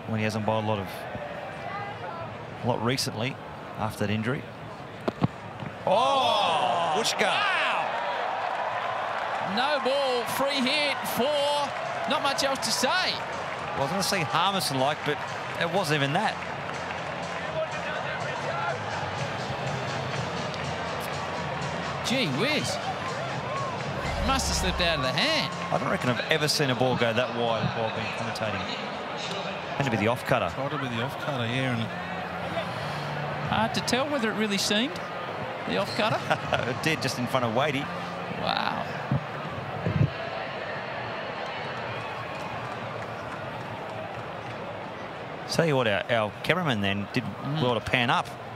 when he hasn't bowled a lot recently after that injury. Oh, Wooshka. Wow! No ball, free hit, 4. Not much else to say. Well, I was going to say Harmison-like, but it wasn't even that. Gee whiz. Must have slipped out of the hand. I don't reckon I've ever seen a ball go that wide while being commentating. Had to be the off-cutter. Tried to be the off-cutter, yeah. And Hard to tell whether it really seemed the off-cutter. It did, just in front of Wadey. Wow. Tell you what, our cameraman then did well to pan up.